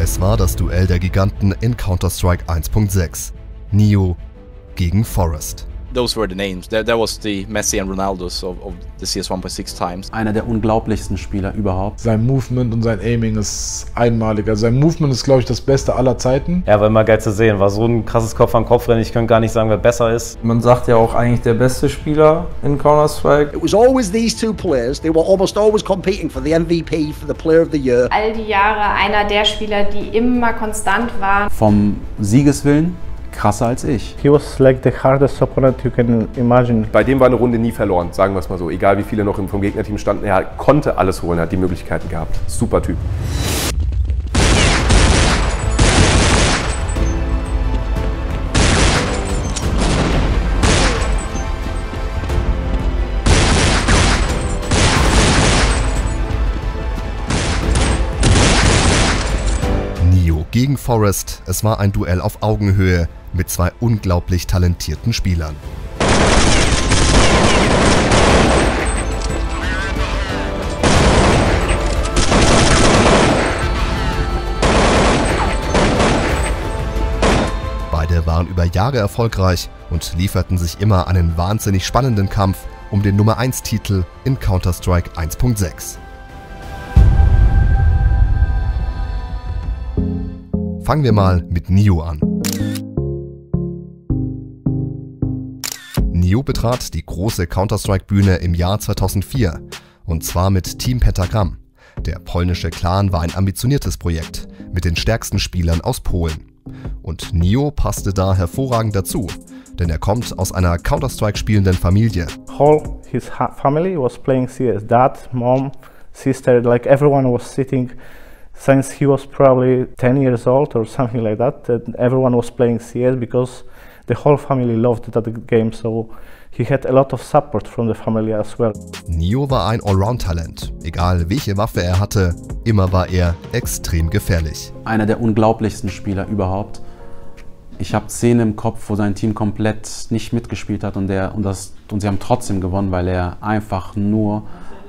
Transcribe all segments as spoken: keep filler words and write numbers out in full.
Es war das Duell der Giganten in Counter-Strike eins Punkt sechs. Neo gegen Forest. Those were the names. That, that was the Messi and Ronaldos of, of the C S eins Punkt sechs times. Einer der unglaublichsten Spieler überhaupt. Sein Movement und sein Aiming ist einmalig. Also sein Movement ist, glaube ich, das Beste aller Zeiten. Ja, war immer geil zu sehen. War so ein krasses Kopf-an-Kopf-Rennen. Ich könnte gar nicht sagen, wer besser ist. Man sagt ja auch eigentlich der beste Spieler in Counter-Strike. It was always these two players. They were almost always competing for the M V P, for the Player of the Year. All die Jahre einer der Spieler, die immer konstant waren. Vom Siegeswillen krasser als ich. He was like the hardest opponent you can imagine. Bei dem war eine Runde nie verloren, sagen wir es mal so. Egal wie viele noch vom Gegnerteam standen, er konnte alles holen, er hat die Möglichkeiten gehabt. Super Typ. Neo gegen Forest, es war ein Duell auf Augenhöhe mit zwei unglaublich talentierten Spielern. Beide waren über Jahre erfolgreich und lieferten sich immer einen wahnsinnig spannenden Kampf um den Nummer eins Titel in Counter-Strike eins Punkt sechs. Fangen wir mal mit Neo an. Neo betrat die große Counter-Strike-Bühne im Jahr zweitausendvier, und zwar mit Team Pentagram. Der polnische Clan war ein ambitioniertes Projekt mit den stärksten Spielern aus Polen. Und Neo passte da hervorragend dazu, denn er kommt aus einer Counter-Strike spielenden Familie. Whole his family was playing C S. Dad, mom, sister, like everyone was sitting. Since he was probably ten years old or something like that, and everyone was playing C S because the whole family loved that game, so he had a lot of support from the family as well. Neo war ein Allround-Talent. Egal welche Waffe er hatte, immer war er extrem gefährlich. Einer der unglaublichsten Spieler überhaupt. Ich habe Szenen im Kopf, wo sein Team komplett nicht mitgespielt hat und, der, und, das, und sie haben trotzdem gewonnen, weil er einfach nur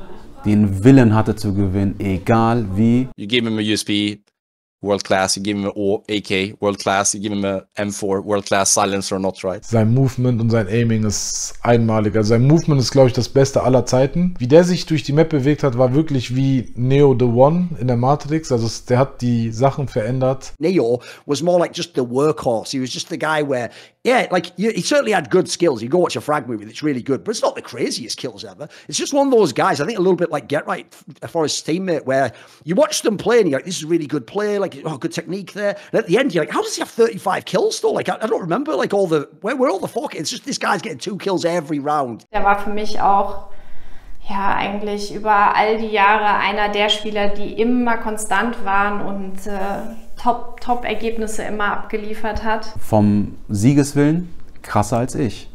den Willen hatte zu gewinnen, egal wie. You give him a U S B, world class. You give him a A K, world class. You give him a M vier, world class, silencer or not, right? Sein Movement und sein Aiming ist einmalig. Also sein Movement ist, glaube ich, das Beste aller Zeiten. Wie der sich durch die Map bewegt hat, war wirklich wie Neo the One in der Matrix. Also der hat die Sachen verändert. Neo was more like just the workhorse. He was just the guy where, yeah, like you, he certainly had good skills. You go watch a Frag movie that's really good, but it's not the craziest kills ever. It's just one of those guys, I think a little bit like Get Right, Forrest's teammate, where you watch them play and you're like, this is a really good play, like, oh, good technique there. And at the end, you're like, how does he have thirty-five kills though? Like, I, I don't remember, like, all the, where, where all the fuck? It's just this guy's getting two kills every round. Der war für mich auch, ja, eigentlich über all die Jahre einer der Spieler, die immer konstant waren und äh, Top, Top-Ergebnisse immer abgeliefert hat. Vom Siegeswillen krasser als ich.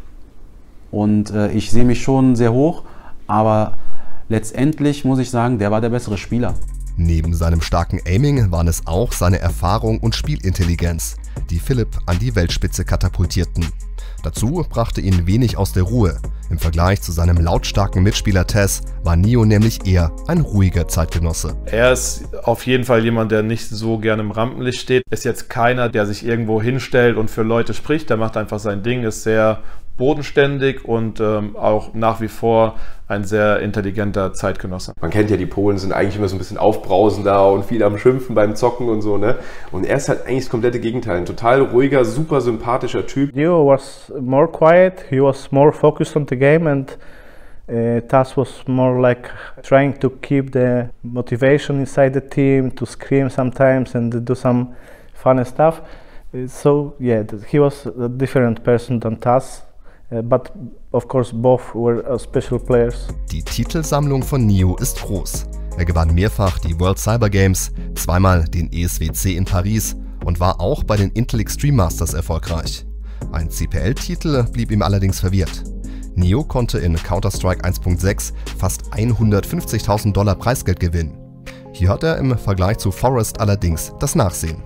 Und äh, ich sehe mich schon sehr hoch, aber letztendlich muss ich sagen, der war der bessere Spieler. Neben seinem starken Aiming waren es auch seine Erfahrung und Spielintelligenz, die Philipp an die Weltspitze katapultierten. Dazu brachte ihn wenig aus der Ruhe. Im Vergleich zu seinem lautstarken Mitspieler Tess war Neo nämlich eher ein ruhiger Zeitgenosse. Er ist auf jeden Fall jemand, der nicht so gerne im Rampenlicht steht. Ist jetzt keiner, der sich irgendwo hinstellt und für Leute spricht. Der macht einfach sein Ding, ist sehr bodenständig und ähm, auch nach wie vor ein sehr intelligenter Zeitgenosse. Man kennt ja, die Polen sind eigentlich immer so ein bisschen aufbrausender und viel am Schimpfen beim Zocken und so, ne? Und er ist halt eigentlich das komplette Gegenteil. Ein total ruhiger, super sympathischer Typ. Neo was more quiet, he was more focused on the game, and uh, Taz was more like trying to keep the motivation inside the team, to scream sometimes and do some funny stuff. So yeah, he was a different person than Taz. Uh, but of course both were uh, special players. Die Titelsammlung von Neo ist groß. Er gewann mehrfach die World Cyber Games, zweimal den E S W C in Paris und war auch bei den Intel Extreme Masters erfolgreich. Ein C P L-Titel blieb ihm allerdings verwehrt. Neo konnte in Counter-Strike eins Punkt sechs fast hundertfünfzigtausend Dollar Preisgeld gewinnen. Hier hat er im Vergleich zu Forest allerdings das Nachsehen.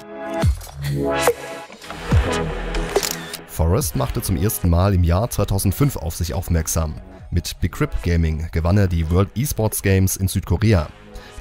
Forest machte zum ersten Mal im Jahr zweitausendfünf auf sich aufmerksam. Mit Big Crip Gaming gewann er die World Esports Games in Südkorea.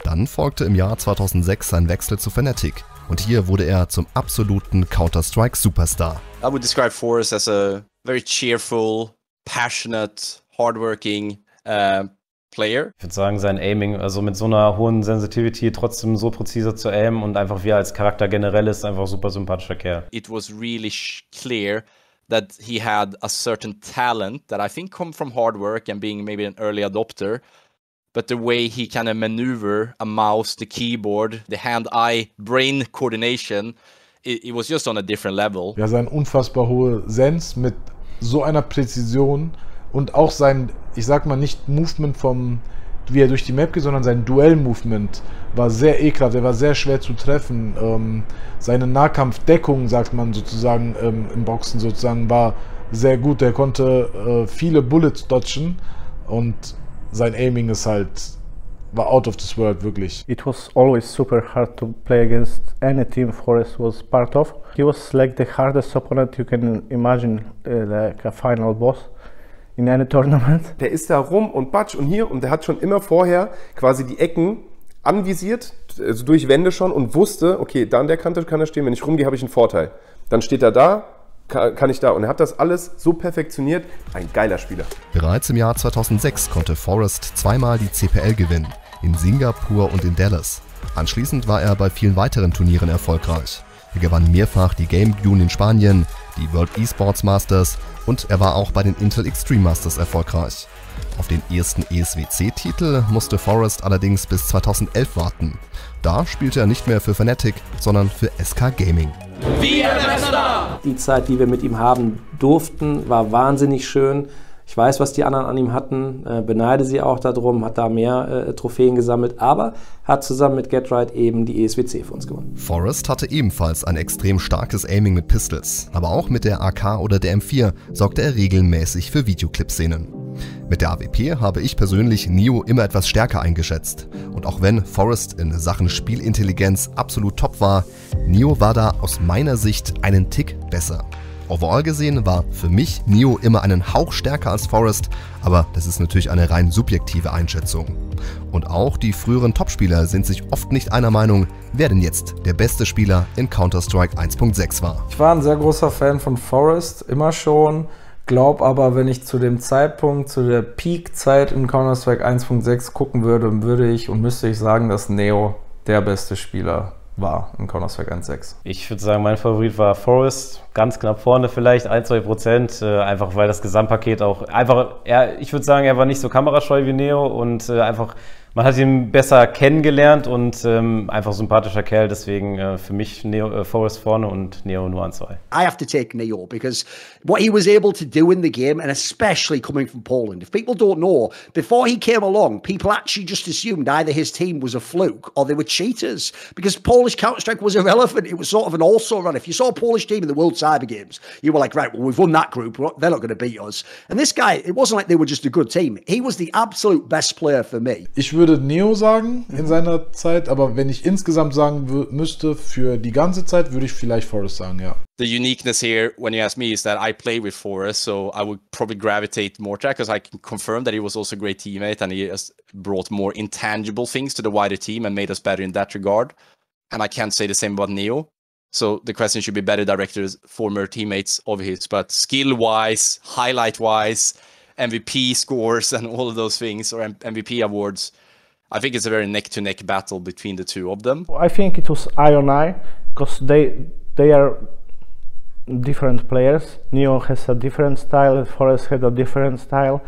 Dann folgte im Jahr zweitausendsechs sein Wechsel zu Fnatic und hier wurde er zum absoluten Counter-Strike-Superstar. I would describe Forrest as a very cheerful, passionate, hardworking uh, player. Ich würde sagen, sein Aiming, also mit so einer hohen Sensitivity trotzdem so präzise zu aimen und einfach wie er als Charakter generell ist, einfach super sympathischer Kerl. It was really clear that he had a certain talent that I think come from hard work and being maybe an early adopter. But the way he kind of maneuver a mouse, the keyboard, the hand-eye brain coordination, it, it was just on a different level. Ja, sein unfassbar hohe Sens mit so einer Präzision und auch sein, ich sag mal nicht Movement vom, wie er durch die Map geht, sondern sein Duell-Movement war sehr ekelhaft, er war sehr schwer zu treffen. Ähm, seine Nahkampfdeckung, sagt man sozusagen ähm, im Boxen sozusagen, war sehr gut. Er konnte äh, viele Bullets dodgen und sein Aiming ist halt, war out of this world, wirklich. It was always super hard to play against any team Forrest was part of. He was like the hardest opponent you can imagine, uh, like a final boss in any tournament. Der ist da rum und batsch und hier und der hat schon immer vorher quasi die Ecken anvisiert, also durch Wände schon und wusste, okay, da an der Kante kann er stehen, wenn ich rumgehe, habe ich einen Vorteil. Dann steht er da, kann ich da. Und er hat das alles so perfektioniert. Ein geiler Spieler. Bereits im Jahr zweitausendsechs konnte Forrest zweimal die C P L gewinnen, in Singapur und in Dallas. Anschließend war er bei vielen weiteren Turnieren erfolgreich. Er gewann mehrfach die Game Dune in Spanien, die World Esports Masters und er war auch bei den Intel Extreme Masters erfolgreich. Auf den ersten E S W C-Titel musste Forrest allerdings bis zweitausendelf warten. Da spielte er nicht mehr für Fnatic, sondern für S K Gaming. Die Zeit, die wir mit ihm haben durften, war wahnsinnig schön. Ich weiß, was die anderen an ihm hatten, äh, beneide sie auch darum, hat da mehr äh, Trophäen gesammelt, aber hat zusammen mit GetRight eben die E S W C für uns gewonnen. Forrest hatte ebenfalls ein extrem starkes Aiming mit Pistols, aber auch mit der A K oder der M vier sorgte er regelmäßig für Videoclip-Szenen. Mit der A W P habe ich persönlich Neo immer etwas stärker eingeschätzt. Und auch wenn Forrest in Sachen Spielintelligenz absolut top war, Neo war da aus meiner Sicht einen Tick besser. Overall gesehen war für mich Neo immer einen Hauch stärker als Forrest, aber das ist natürlich eine rein subjektive Einschätzung. Und auch die früheren Topspieler sind sich oft nicht einer Meinung, wer denn jetzt der beste Spieler in Counter-Strike eins Punkt sechs war. Ich war ein sehr großer Fan von Forrest, immer schon. Glaub aber, wenn ich zu dem Zeitpunkt, zu der Peak-Zeit in Counter-Strike eins Punkt sechs gucken würde, würde ich und müsste ich sagen, dass Neo der beste Spieler war in Counter-Strike eins Punkt sechs. Ich würde sagen, mein Favorit war Forrest, ganz knapp vorne vielleicht, ein, zwei Prozent, äh, einfach weil das Gesamtpaket auch, einfach, er, ich würde sagen, er war nicht so kamerascheu wie Neo und äh, einfach, man hat ihn besser kennengelernt und ähm, einfach sympathischer Kerl, deswegen äh, für mich Neo, äh, Forrest vorne und Neo nur an zwei. I have to take Neo because what he was able to do in the game, and especially coming from Poland. If people don't know, before he came along, people actually just assumed either his team was a fluke or they were cheaters because Polish Counter-Strike was irrelevant. It was sort of an also run. If you saw a Polish team in the World Cyber Games, you were like, right, well, we've won that group. They're not going to beat us. And this guy, it wasn't like they were just a good team. He was the absolute best player for me. Ich würde Neo sagen in seiner Zeit, aber wenn ich insgesamt sagen müsste, für die ganze Zeit, würde ich vielleicht Forrest sagen, ja. The uniqueness here, when you ask me, is that I play with Forrest, so I would probably gravitate more to that because I can confirm that he was also a great teammate and he has brought more intangible things to the wider team and made us better in that regard. And I can't say the same about Neo. So the question should be better directors, former teammates of his, but skill-wise, highlight-wise, M V P scores and all of those things, or M V P awards, I think it's a very neck-to-neck battle between the two of them. I think it was eye on eye because they they are different players. Neo has a different style, Forrest had a different style.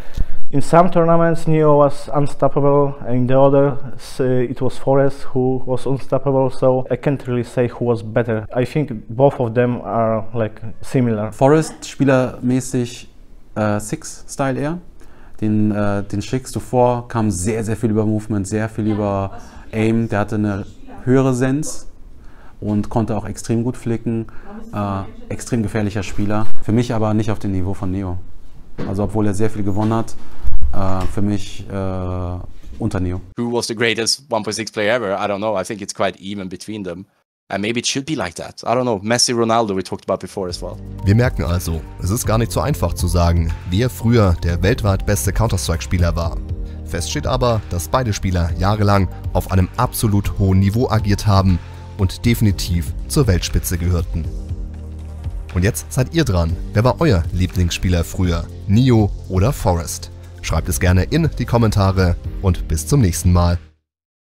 In some tournaments Neo was unstoppable, in the others uh, it was Forrest who was unstoppable, so I can't really say who was better. I think both of them are like similar. Forrest spielermäßig äh, Six-Style eher. Den, äh, den schickst du vor, kam sehr, sehr viel über Movement, sehr viel über Aim. Der hatte eine höhere Sense und konnte auch extrem gut flicken. Äh, extrem gefährlicher Spieler. Für mich aber nicht auf dem Niveau von Neo. Also obwohl er sehr viel gewonnen hat, äh, für mich äh, unter Neo. Who was the greatest one point six player ever? I don't know. I think it's quite even between them. And maybe it should be like that. I don't know. Messi, Ronaldo, we talked about before as well. Wir merken also, es ist gar nicht so einfach zu sagen, wer früher der weltweit beste Counter-Strike-Spieler war. Fest steht aber, dass beide Spieler jahrelang auf einem absolut hohen Niveau agiert haben und definitiv zur Weltspitze gehörten. Und jetzt seid ihr dran. Wer war euer Lieblingsspieler früher? Neo oder Forest? Schreibt es gerne in die Kommentare und bis zum nächsten Mal.